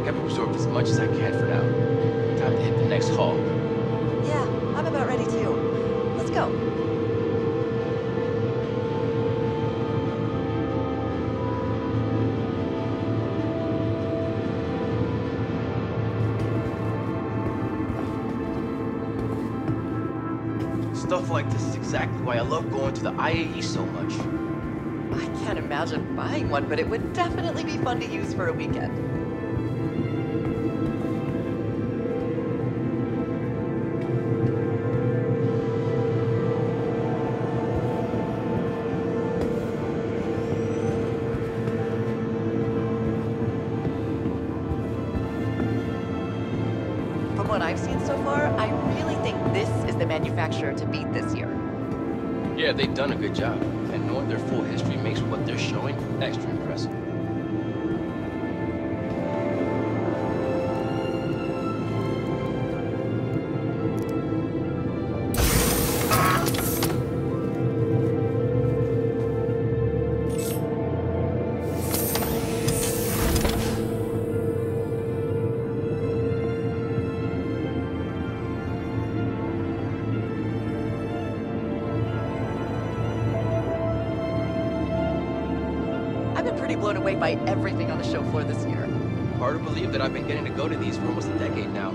I've absorbed as much as I can for now. Time to hit the next hall. Yeah, I'm about ready too. Let's go. Stuff like this is exactly why I love going to the IAE so much. I can't imagine buying one, but it would definitely be fun to use for a weekend. From what I've seen so far, I really think this is the manufacturer to beat this year. Yeah, they've done a good job, and knowing their full history makes what they're showing extra impressive. Blown away by everything on the show floor this year. Hard to believe that I've been getting to go to these for almost a decade now.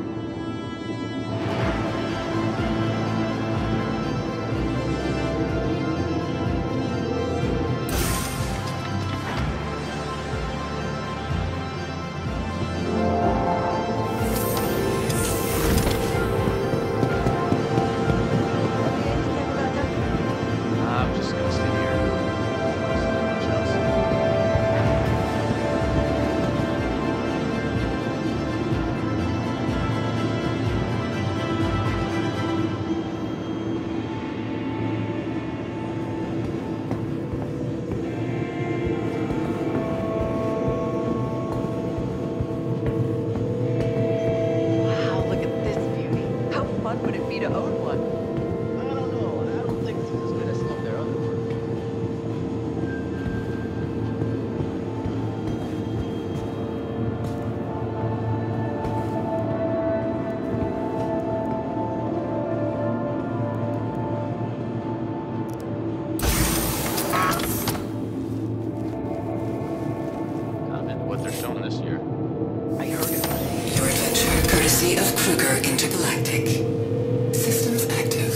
Of Kruger Intergalactic. Systems active.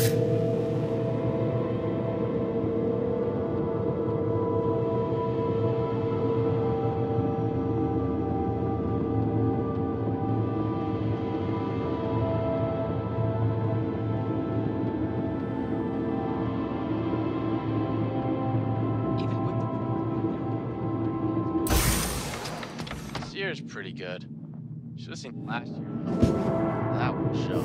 This year's pretty good. Should have seen last year. That would show.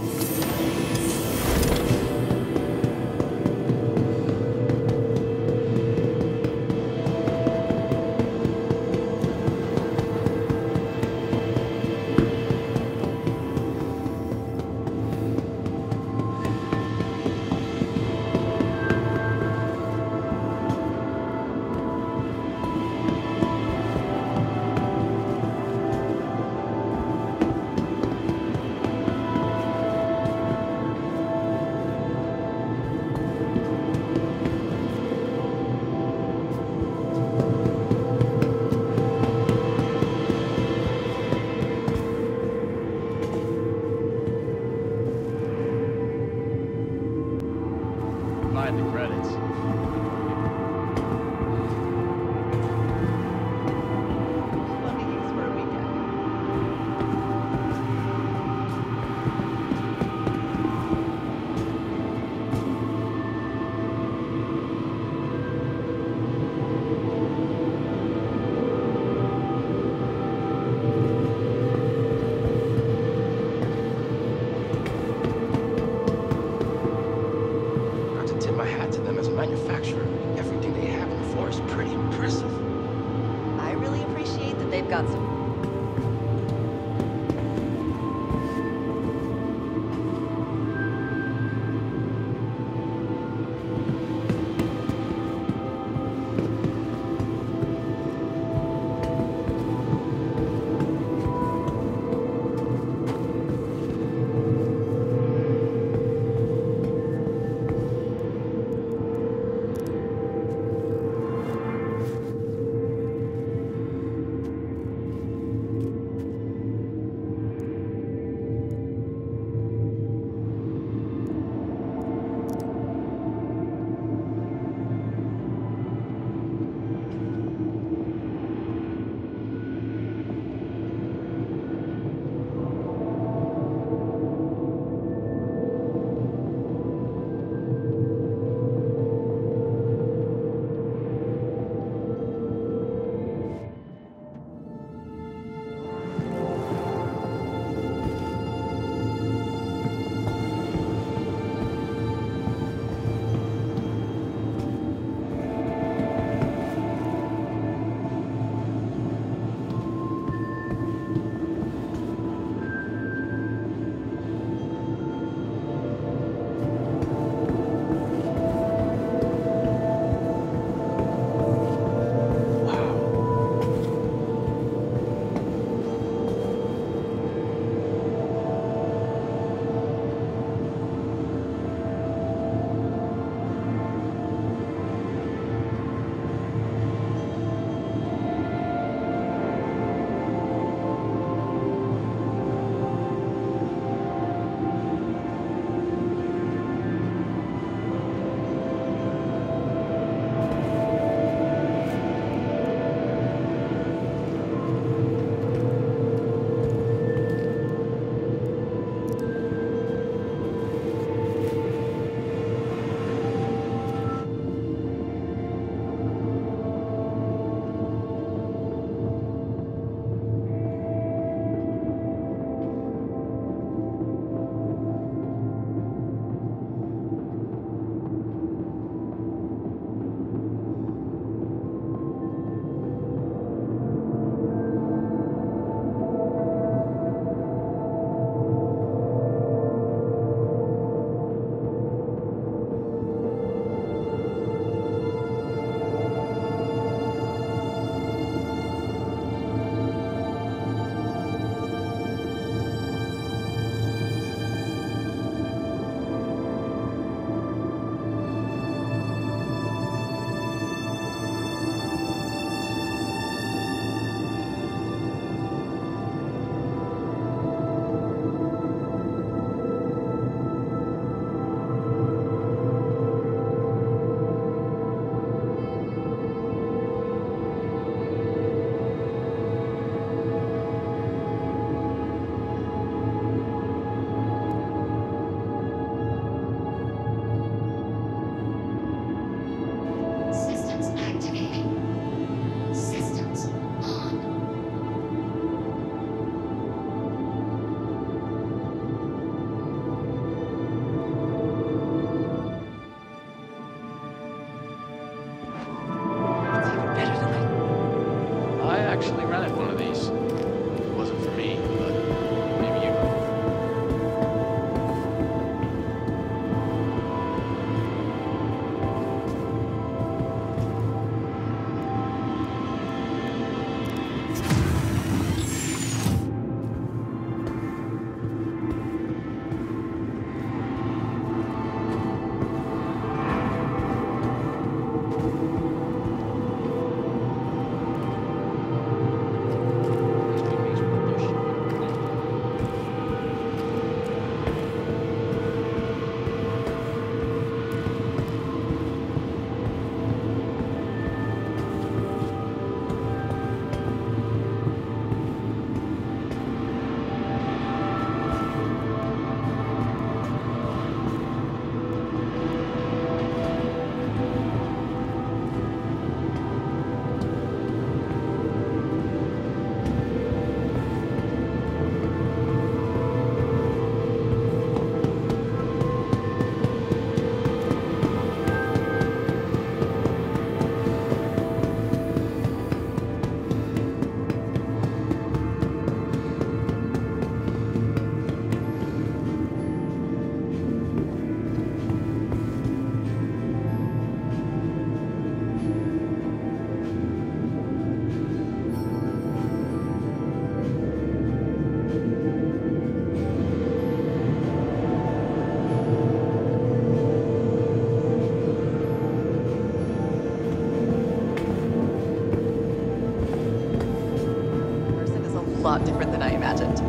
important.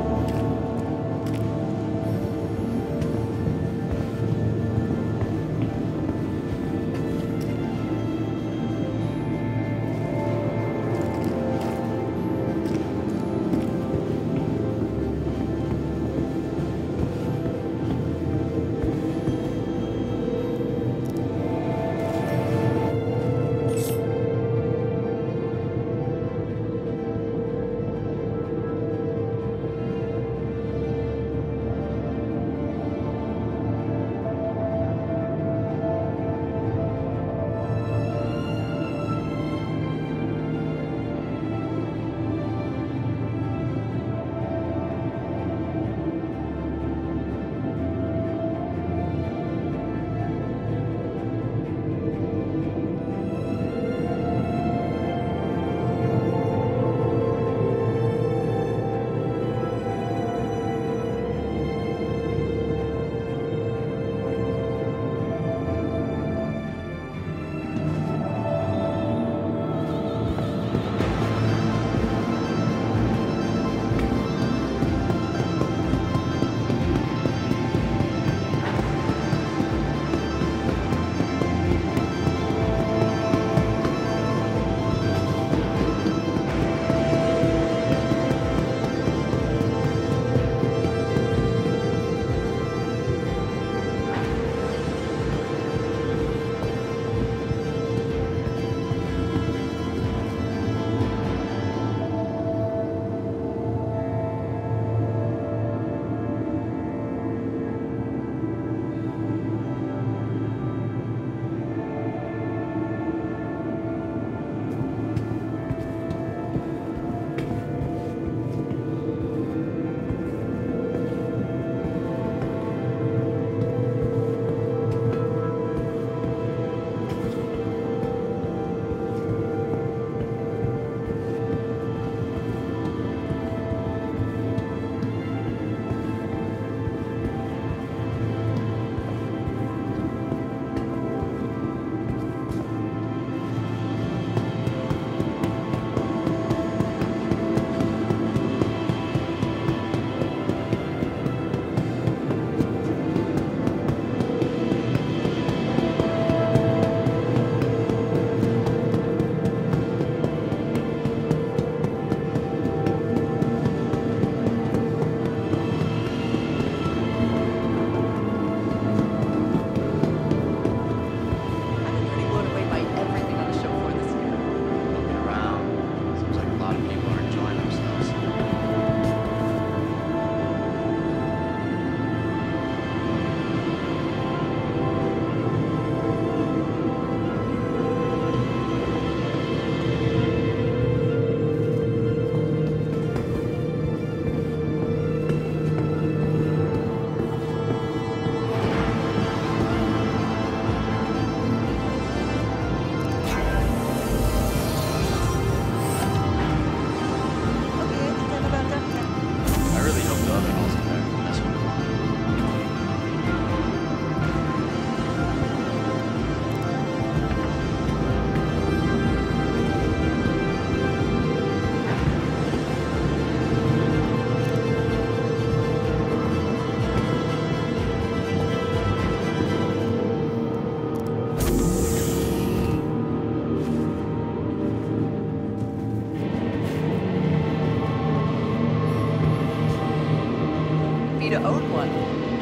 To own one.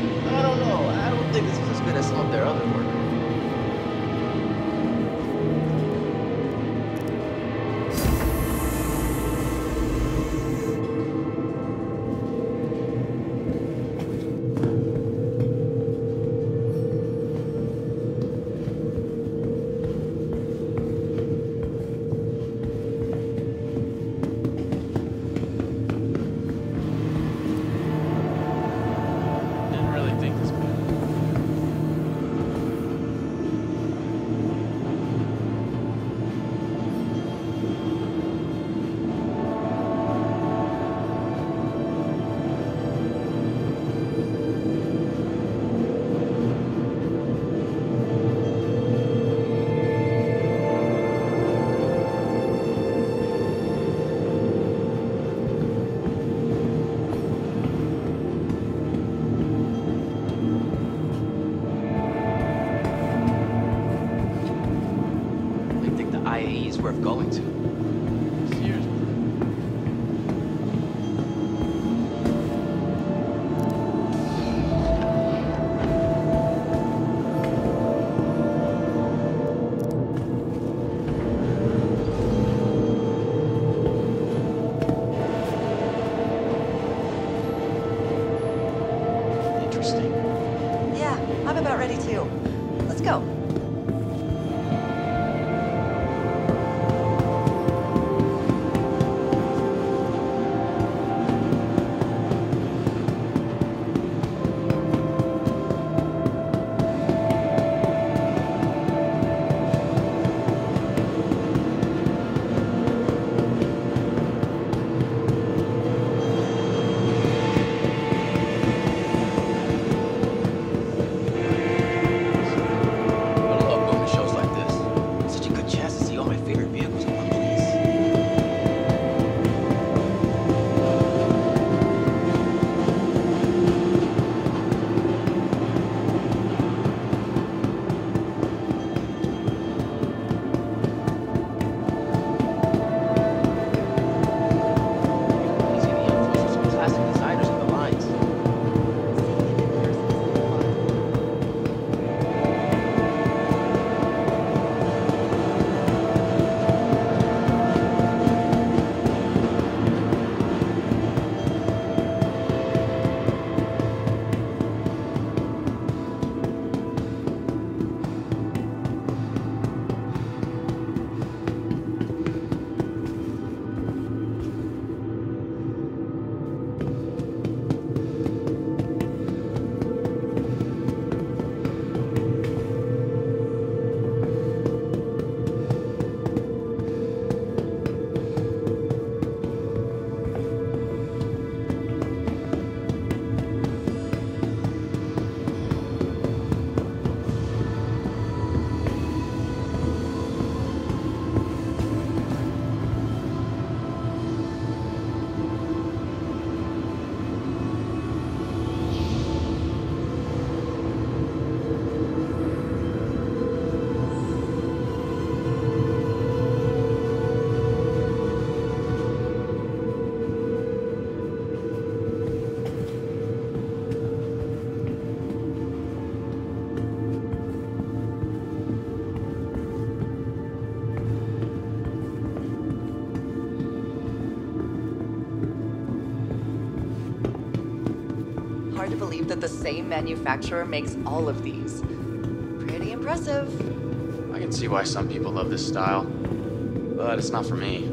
I don't know. I don't think this is as good as some of their other work. Didn't really think this bad. interesting. Yeah, I'm about ready too. Let's go. Hard to believe that the same manufacturer makes all of these. Pretty impressive. I can see why some people love this style, but it's not for me.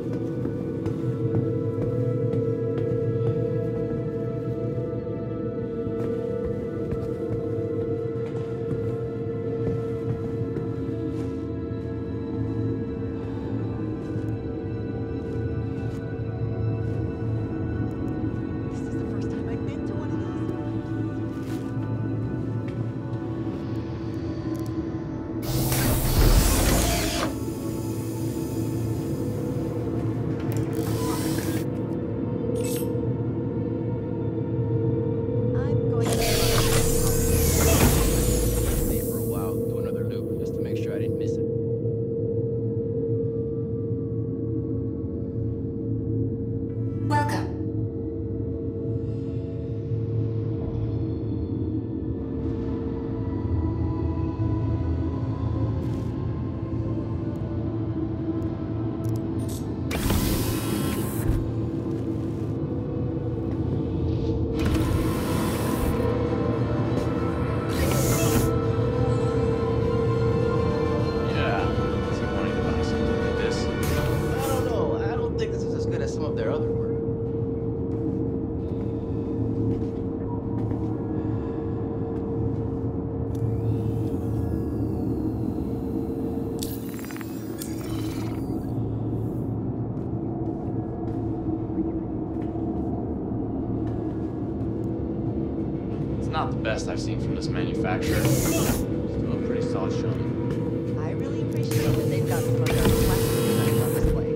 Not the best I've seen from this manufacturer. Still a pretty solid showing. I really appreciate that they've got some of their classic designs on display.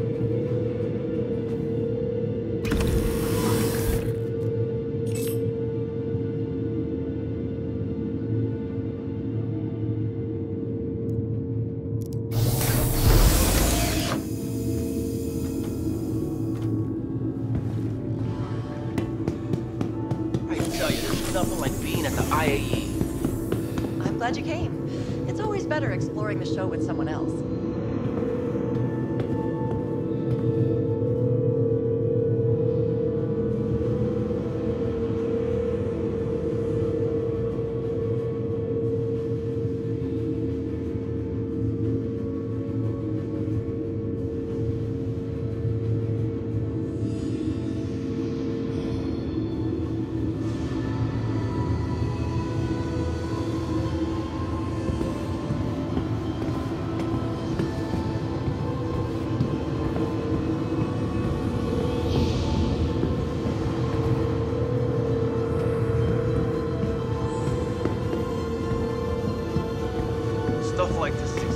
Nothing like being at the IAE. I'm glad you came. It's always better exploring the show with someone else.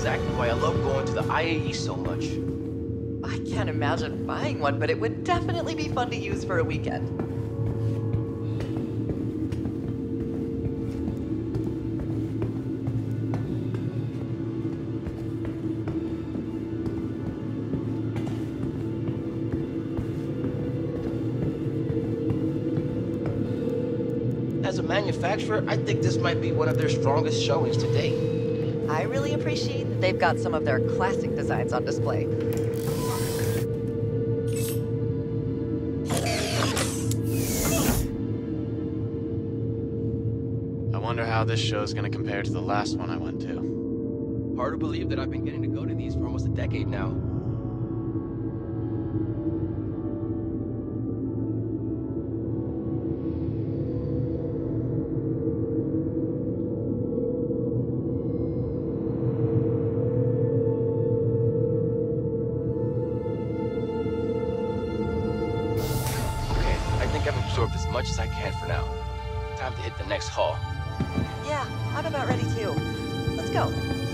exactly why I love going to the IAE so much. I can't imagine buying one, but it would definitely be fun to use for a weekend. As a manufacturer, I think this might be one of their strongest showings to date. I really appreciate that they've got some of their classic designs on display. I wonder how this show is going to compare to the last one I went to. Hard to believe that I've been getting to go to these for almost a decade now. I've absorbed as much as I can for now. Time to hit the next hall. Yeah, I'm about ready too. Let's go.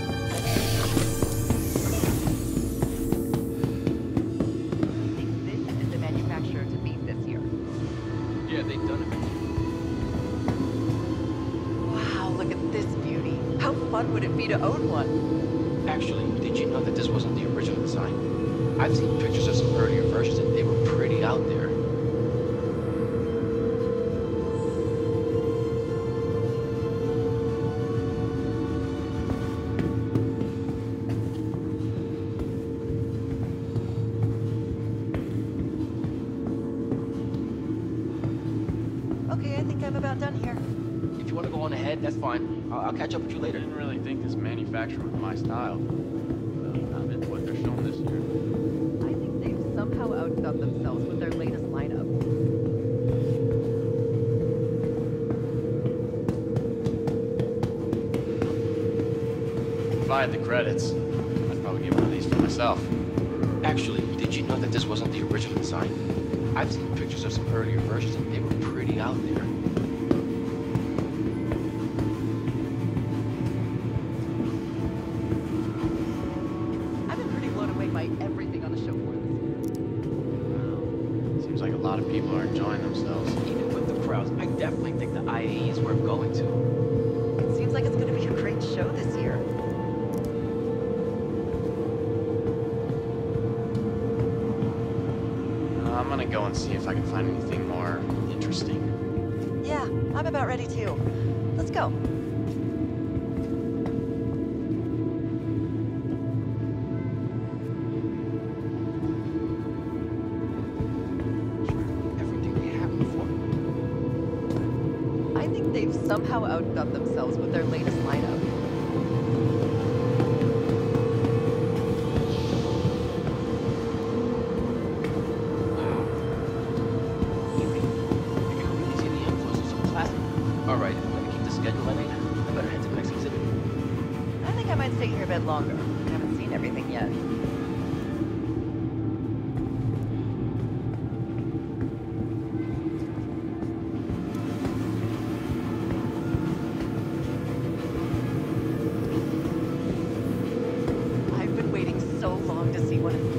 I think this is the manufacturer to beat this year. Yeah, they've done it. Wow, look at this beauty. How fun would it be to own one? Actually, did you know that this wasn't the original design? I've seen pictures of some earlier versions and they were pretty out there. Okay, I think I'm about done here. If you want to go on ahead, that's fine. I'll catch up with you I later. didn't really think this manufacturer was my style. Not into what they're showing this year. I think they've somehow outdone themselves with their latest lineup. If I had the credits, I'd probably get one of these for myself. Actually, did you know that this wasn't the original design? I've seen pictures of some earlier versions and they were pretty out there. I've been pretty blown away by everything on the show floor this year. Wow. Seems like a lot of people are enjoying themselves. Even with the crowds, I definitely think the IAE is worth going to. It seems like it's going to be a great show this year. I'm gonna go and see if I can find anything more interesting. Yeah, I'm about ready too. Let's go. Everything they have before. I think they've somehow outdone themselves with their latest lineup. Alright, if I'm gonna keep the schedule I made, I better head to the next exhibit. I think I might stay here a bit longer. I haven't seen everything yet. I've been waiting so long to see one of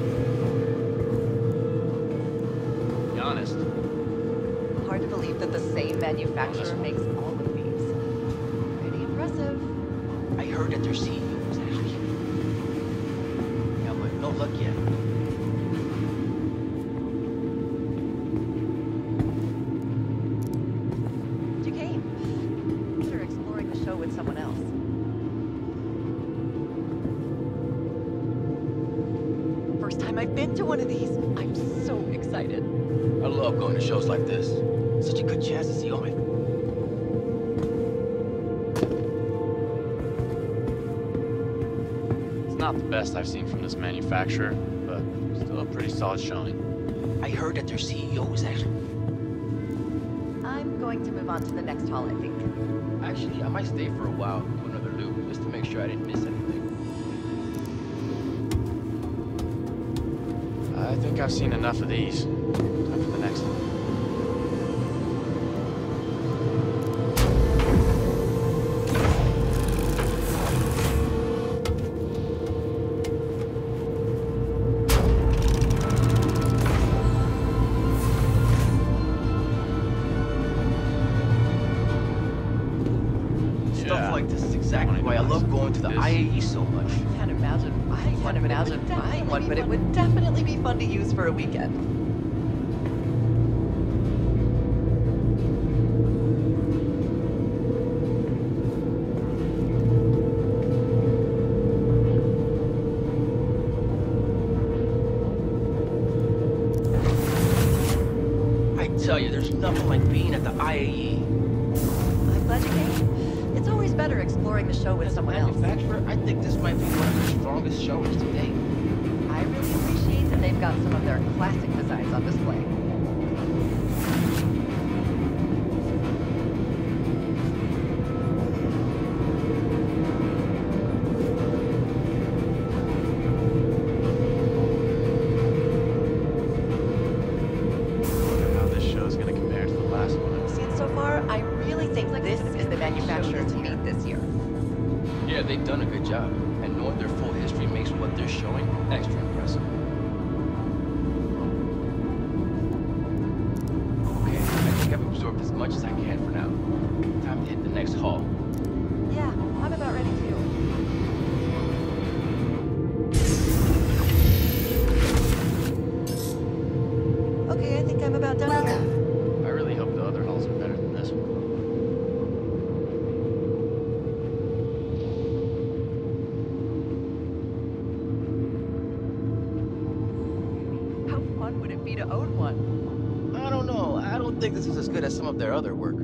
these. Be honest, Hard to believe that the same manufacturer makes all of these. Pretty impressive. I heard that their CEO was actually here. Yeah, but no luck yet. You came. After exploring the show with someone else. First time I've been to one of these. I'm so excited. I love going to shows like this. Such a good chance to see all my... it's not the best I've seen from this manufacturer, but still a pretty solid showing. I heard that their CEO was actually... I'm going to move on to the next hall, I think. Actually, I might stay for a while, do another loop, just to make sure I didn't miss anything. I think I've seen enough of these. Time for the next one. like this is exactly why I love going to the IAE so much. I can't imagine buying one, but it would definitely be fun to use for a weekend. I tell you, there's nothing like being at the IAE. I'm glad you came. It's always better exploring the show with As a someone else. manufacturer, I think this might be one of the strongest showings to date. I really appreciate that they've got some of their classic designs on display. How this show's gonna compare to the last one. Seen so far, I really think this is the manufacturer to beat this year. Yeah, they've done a good job. And knowing their full history makes what they're showing extra impressive. Okay, I think I've absorbed as much as I can for now. Time to hit the next hall. Yeah, I'm about ready too. Okay, I think I'm about done here. I really hope the other halls are better than this one. How fun would it be to own one? I don't know. I don't think this is as good as some of their other work.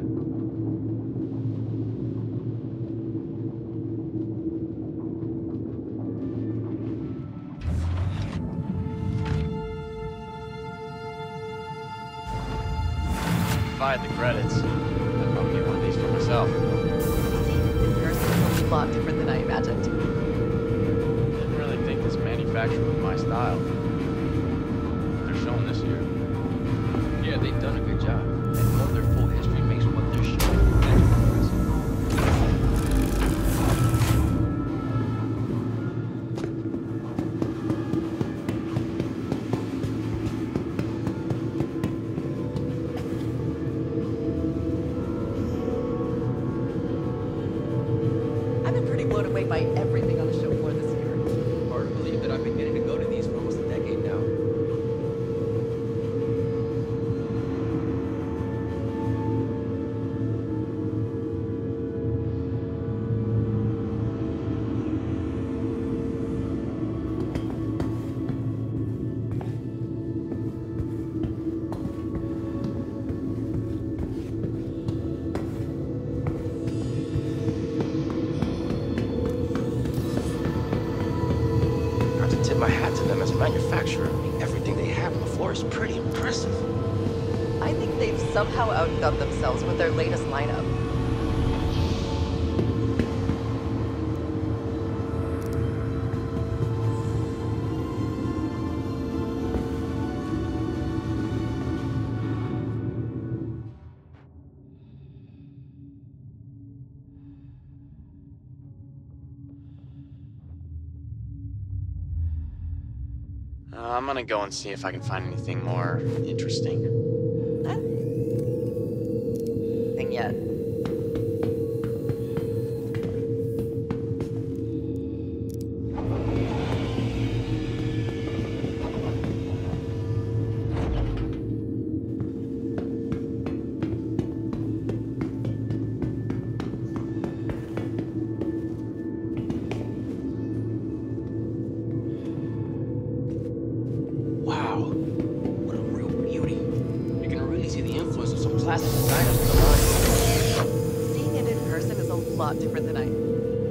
If I had the credits, I'd probably get one of these for myself. In person is a lot different than I imagined. Didn't really think this manufacturer was my style. They're showing this year. Yeah, they've done a good job. And knowing their full history makes what they're showing extra impressive. I've been pretty blown away by everything on the show floor this year. Hard to believe that I've been getting to go to these for almost a decade now. I have to tip my hat to them as a manufacturer. I mean, everything they have on the floor is pretty impressive. I think they've somehow outdone themselves with their latest lineup. I'm gonna go and see if I can find anything more interesting. Thing yet. Wow, what a real beauty. You can really see the influence of some classic designers in the line. Seeing it in person is a lot different than I...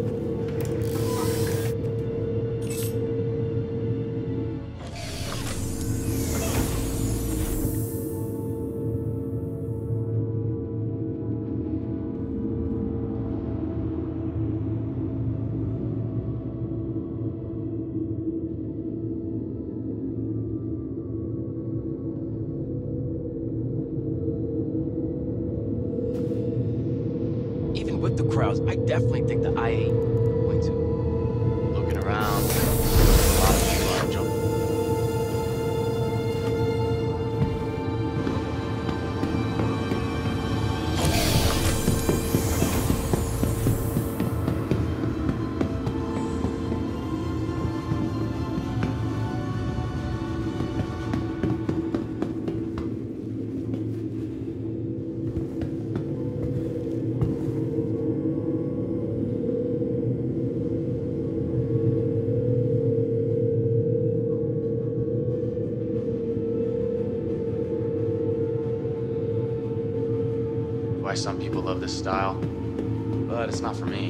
Even with the crowds, I definitely think the IAE going to. Looking around, a lot of people are jumping. why some people love this style, but it's not for me.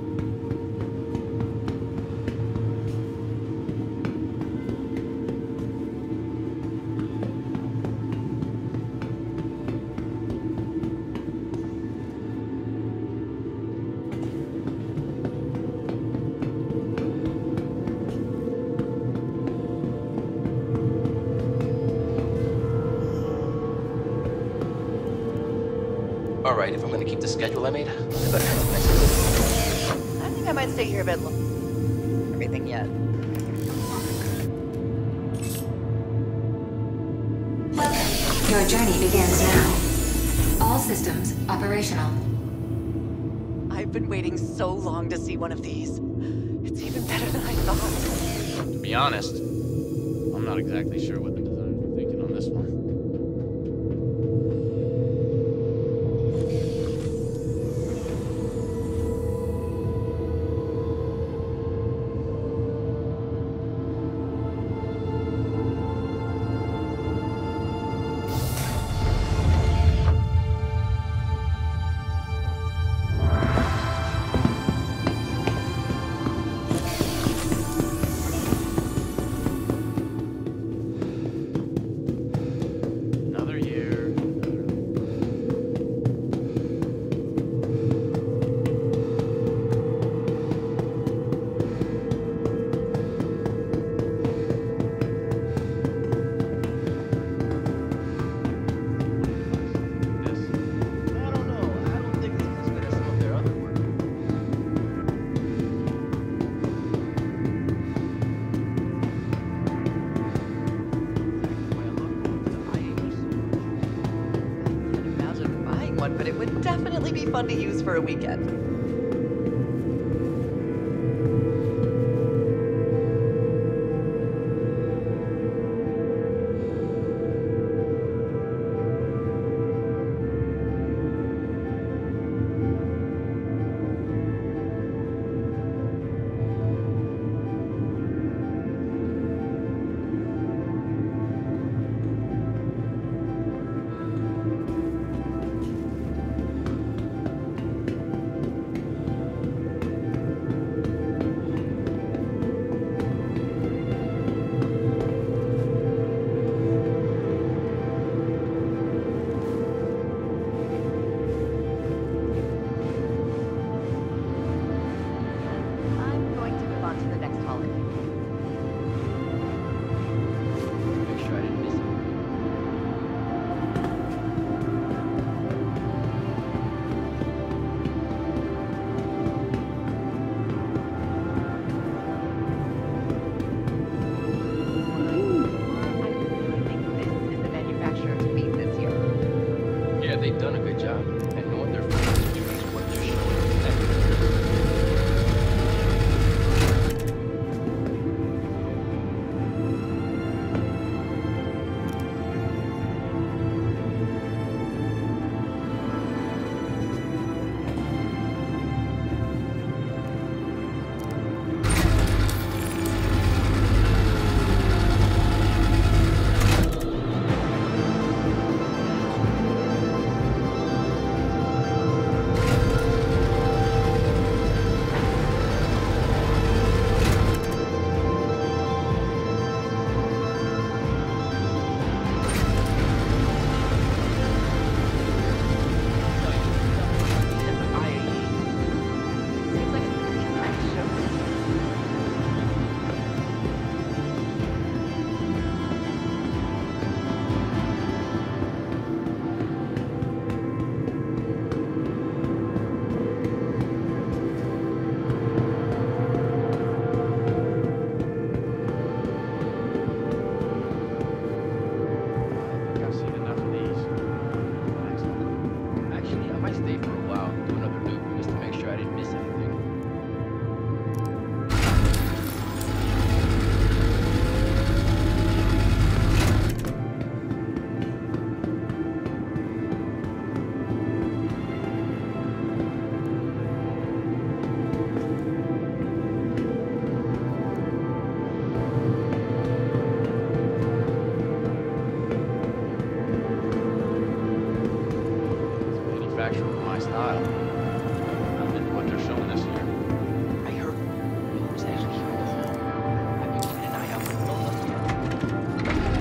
All right, if I'm gonna keep the schedule I made, I better head to Mexico. I think I might stay here a bit longer. Everything yet. Welcome. Your journey begins now. All systems operational. I've been waiting so long to see one of these. It's even better than I thought. To be honest, I'm not exactly sure what the designers were thinking on this one. But it would definitely be fun to use for a weekend. They've done a good job. And knowing their focus is what they're showing. manufacturer with my style. I don't think what they're showing us here. I heard who's actually here in the hall. I've been keeping an eye out for no luck yet.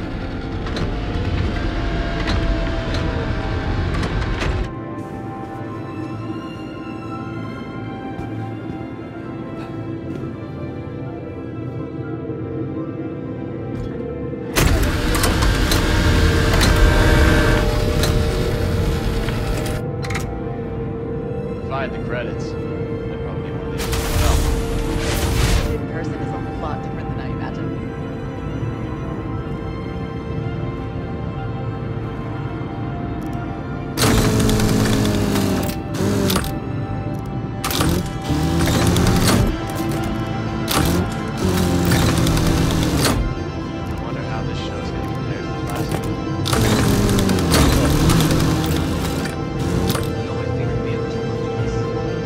If I had the credits, I'd probably get one of these as well. In person is a lot different than I imagined. I wonder how this show's gonna compare to the last one. You know my favorite vehicles are like this.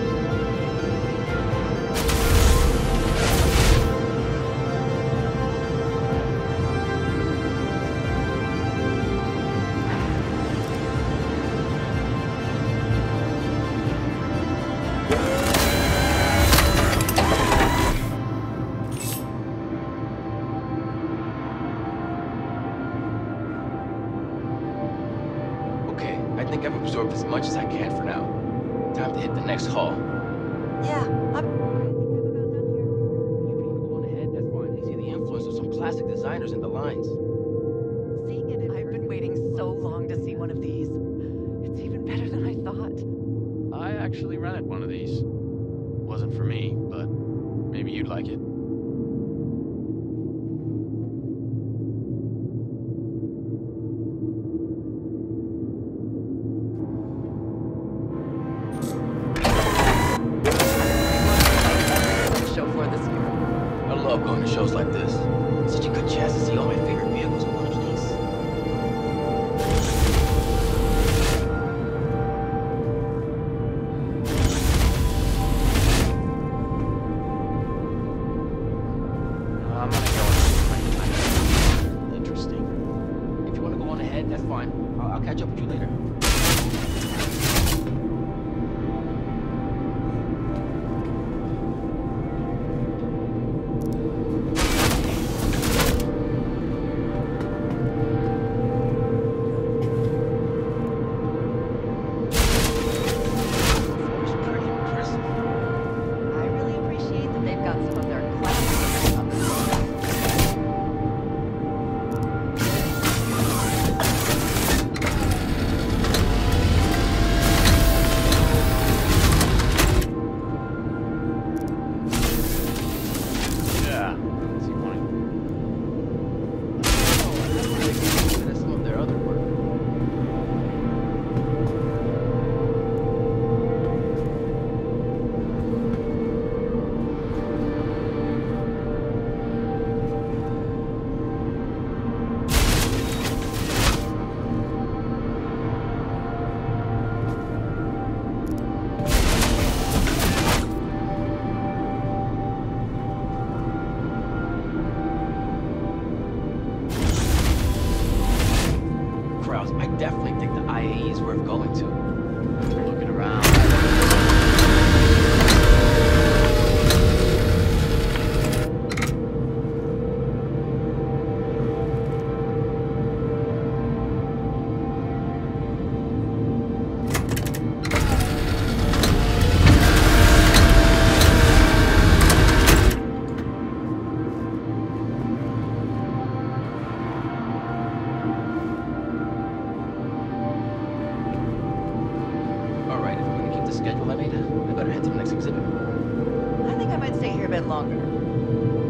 Okay, I think I've absorbed as much as I can for now. Time to hit the next hall. Yeah, I think I'm about done here. If you want to go on ahead, that's fine. I see the influence of some classic designers in the lines. Seeing it, I've been waiting so long to see one of these. It's even better than I thought. I actually rented one of these. Wasn't for me, but maybe you'd like it. Show for this year. I love going to shows like this. Such a good chance to see all my favorite vehicles in one place. I'm gonna go with interesting. If you want to go on ahead, that's fine. I'll catch up with you later. It's pretty impressive. I really appreciate that they've got some of their classics on this one. Yeah. See one. That's some of their other work. Krause, I definitely think the IAE is worth going to. Looking around. All right, if we're gonna keep the schedule I made, I better head to the next exhibit. I think I might stay here a bit longer.